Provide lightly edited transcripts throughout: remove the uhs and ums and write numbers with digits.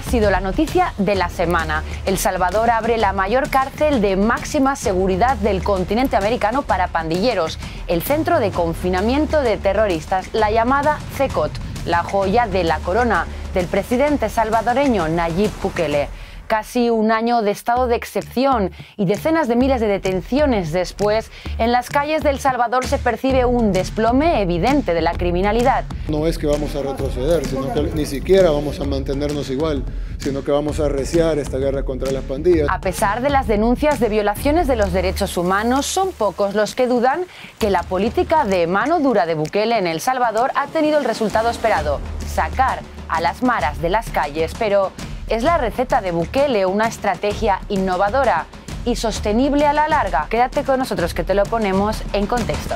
sido la noticia de la semana. El Salvador abre la mayor cárcel de máxima seguridad del continente americano para pandilleros, el centro de confinamiento de terroristas, la llamada CECOT, la joya de la corona del presidente salvadoreño Nayib Bukele. Casi un año de estado de excepción y decenas de miles de detenciones después, en las calles de El Salvador se percibe un desplome evidente de la criminalidad. No es que vamos a retroceder, sino que ni siquiera vamos a mantenernos igual, sino que vamos a arreciar esta guerra contra las pandillas. A pesar de las denuncias de violaciones de los derechos humanos, son pocos los que dudan que la política de mano dura de Bukele en El Salvador ha tenido el resultado esperado: sacar a las maras de las calles. Pero ¿es la receta de Bukele una estrategia innovadora y sostenible a la larga? Quédate con nosotros que te lo ponemos en contexto.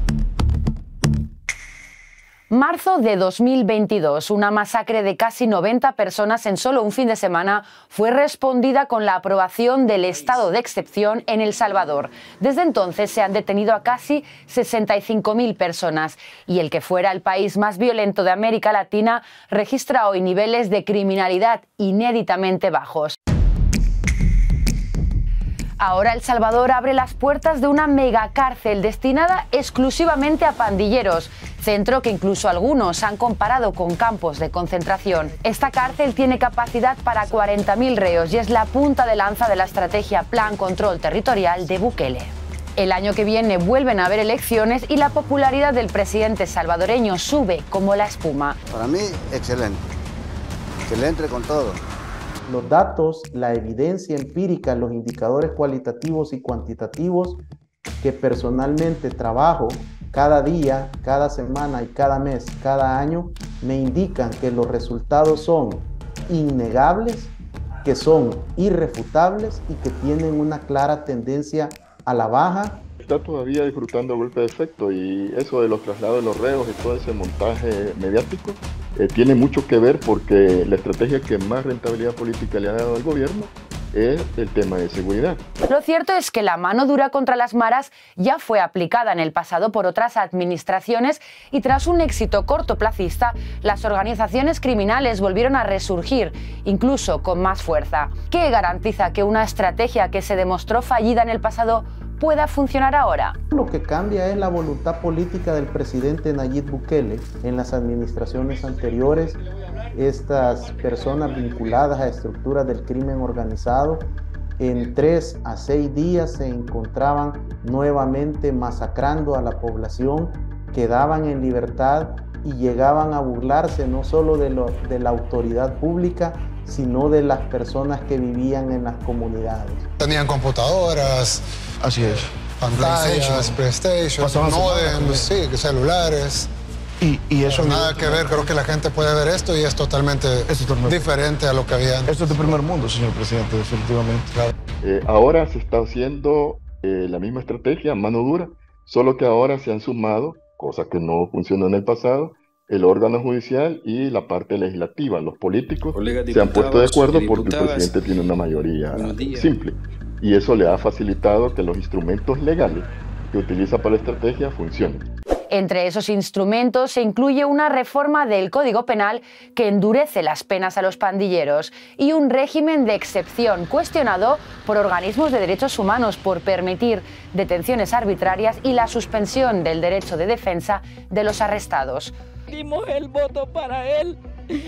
Marzo de 2022, una masacre de casi 90 personas en solo un fin de semana fue respondida con la aprobación del estado de excepción en El Salvador. Desde entonces se han detenido a casi 65.000 personas y el que fuera el país más violento de América Latina registra hoy niveles de criminalidad inéditamente bajos. Ahora El Salvador abre las puertas de una megacárcel destinada exclusivamente a pandilleros, centro que incluso algunos han comparado con campos de concentración. Esta cárcel tiene capacidad para 40.000 reos y es la punta de lanza de la estrategia Plan Control Territorial de Bukele. El año que viene vuelven a haber elecciones y la popularidad del presidente salvadoreño sube como la espuma. Para mí, excelente. Excelente con todo. Los datos, la evidencia empírica, los indicadores cualitativos y cuantitativos que personalmente trabajo cada día, cada semana y cada mes, cada año, me indican que los resultados son innegables, que son irrefutables y que tienen una clara tendencia a la baja. Está todavía disfrutando golpe de efecto y eso de los traslados de los reos y todo ese montaje mediático tiene mucho que ver porque la estrategia que más rentabilidad política le ha dado al gobierno es el tema de seguridad. Lo cierto es que la mano dura contra las maras ya fue aplicada en el pasado por otras administraciones y tras un éxito cortoplacista, las organizaciones criminales volvieron a resurgir, incluso con más fuerza. ¿Qué garantiza que una estrategia que se demostró fallida en el pasado pueda funcionar ahora? Lo que cambia es la voluntad política del presidente Nayib Bukele. En las administraciones anteriores, estas personas vinculadas a estructuras del crimen organizado, en 3 a 6 días se encontraban nuevamente masacrando a la población, quedaban en libertad y llegaban a burlarse no solo de la autoridad pública, sino de las personas que vivían en las comunidades. Tenían computadoras, así es, pantallas, PlayStation, modems, sí, celulares. Y eso nada que ver, creo que la gente puede ver esto y es totalmente diferente a lo que había antes. Esto es de primer mundo, señor presidente, definitivamente. Claro. Ahora se está haciendo la misma estrategia, mano dura, solo que ahora se han sumado, cosa que no funcionó en el pasado, el órgano judicial y la parte legislativa. Los políticos se han puesto de acuerdo porque el presidente tiene una mayoría simple. Y eso le ha facilitado que los instrumentos legales que utiliza para la estrategia funcionen. Entre esos instrumentos se incluye una reforma del Código Penal que endurece las penas a los pandilleros y un régimen de excepción cuestionado por organismos de derechos humanos por permitir detenciones arbitrarias y la suspensión del derecho de defensa de los arrestados. Dimos el voto para él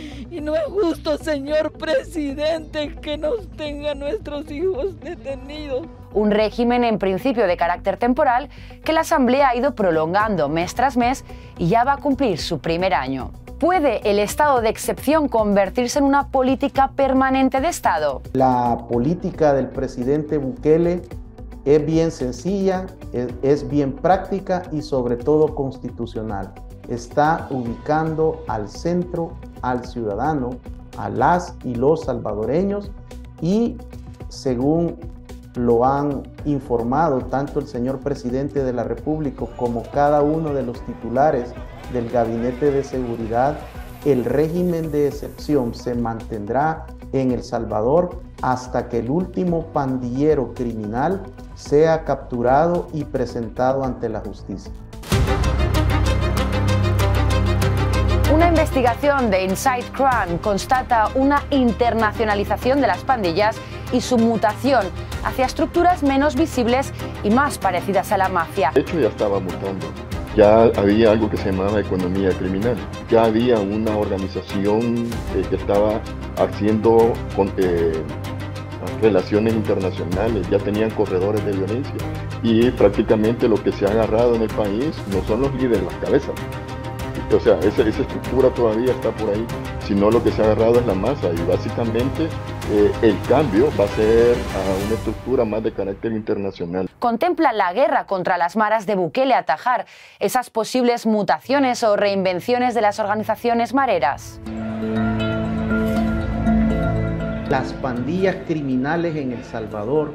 y no es justo, señor presidente, que nos tenga nuestros hijos detenidos. Un régimen en principio de carácter temporal que la Asamblea ha ido prolongando mes tras mes y ya va a cumplir su primer año. ¿Puede el estado de excepción convertirse en una política permanente de Estado? La política del presidente Bukele es bien sencilla, es bien práctica y sobre todo constitucional. Está ubicando al centro al ciudadano, a las y los salvadoreños y según lo han informado tanto el señor presidente de la República como cada uno de los titulares del Gabinete de Seguridad, el régimen de excepción se mantendrá en El Salvador hasta que el último pandillero criminal sea capturado y presentado ante la justicia. Una investigación de Inside Crime constata una internacionalización de las pandillas y su mutación hacia estructuras menos visibles y más parecidas a la mafia. De hecho, ya estaba mutando. Ya había algo que se llamaba economía criminal. Ya había una organización que estaba haciendo relaciones internacionales, ya tenían corredores de violencia. Y prácticamente lo que se ha agarrado en el país no son los líderes, las cabezas. O sea, esa estructura todavía está por ahí, sino lo que se ha agarrado es la masa y básicamente el cambio va a ser a una estructura más de carácter internacional. ¿Contempla la guerra contra las maras de Bukele atajar esas posibles mutaciones o reinvenciones de las organizaciones mareras? Las pandillas criminales en El Salvador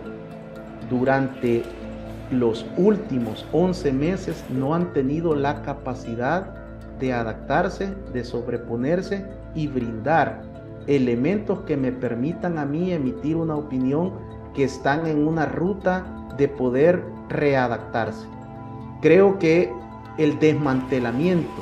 durante los últimos 11 meses no han tenido la capacidad de adaptarse, de sobreponerse y brindar elementos que me permitan a mí emitir una opinión que están en una ruta de poder readaptarse. Creo que el desmantelamiento,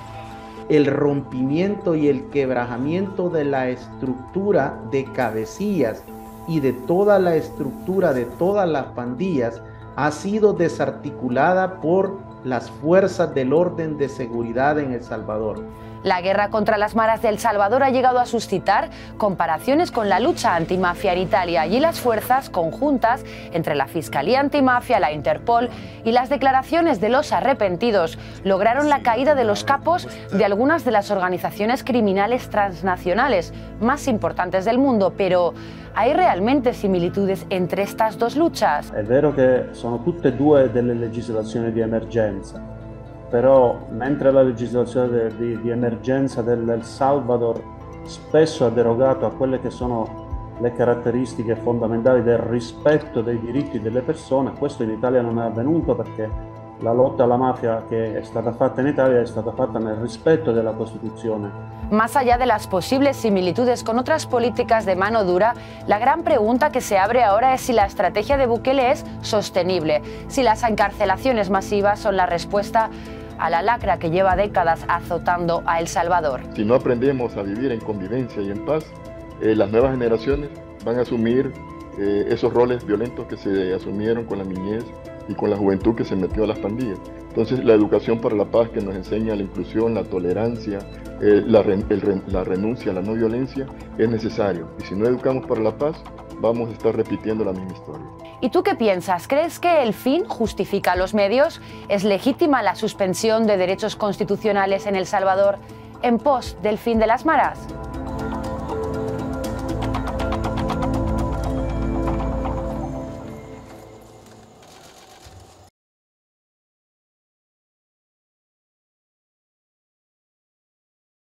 el rompimiento y el quebrajamiento de la estructura de cabecillas y de toda la estructura de todas las pandillas ha sido desarticulada por las fuerzas del orden de seguridad en El Salvador. La guerra contra las maras de El Salvador ha llegado a suscitar comparaciones con la lucha antimafia en Italia. Allí las fuerzas conjuntas entre la Fiscalía Antimafia, la Interpol y las declaraciones de los arrepentidos lograron la caída de los capos de algunas de las organizaciones criminales transnacionales más importantes del mundo. Pero ¿hay realmente similitudes entre estas dos luchas? È vero che sono tutte e due delle legislazioni di emergenza, però mentre la legislazione di emergenza del Salvador spesso ha derogato a quelle che sono le caratteristiche fondamentali del rispetto dei diritti delle persone, questo in Italia non è avvenuto perché la lotta alla mafia che è stata fatta in Italia è stata fatta nel rispetto della Costituzione. Más allá de las posibles similitudes con otras políticas de mano dura, la gran pregunta que se abre ahora es si la estrategia de Bukele es sostenible, si las encarcelaciones masivas son la respuesta a la lacra que lleva décadas azotando a El Salvador. Si no aprendemos a vivir en convivencia y en paz, las nuevas generaciones van a asumir esos roles violentos que se asumieron con la niñez y con la juventud que se metió a las pandillas. Entonces la educación para la paz que nos enseña la inclusión, la tolerancia, la renuncia a la no violencia es necesario. Y si no educamos para la paz, vamos a estar repitiendo la misma historia. ¿Y tú qué piensas? ¿Crees que el fin justifica los medios? ¿Es legítima la suspensión de derechos constitucionales en El Salvador en pos del fin de las maras?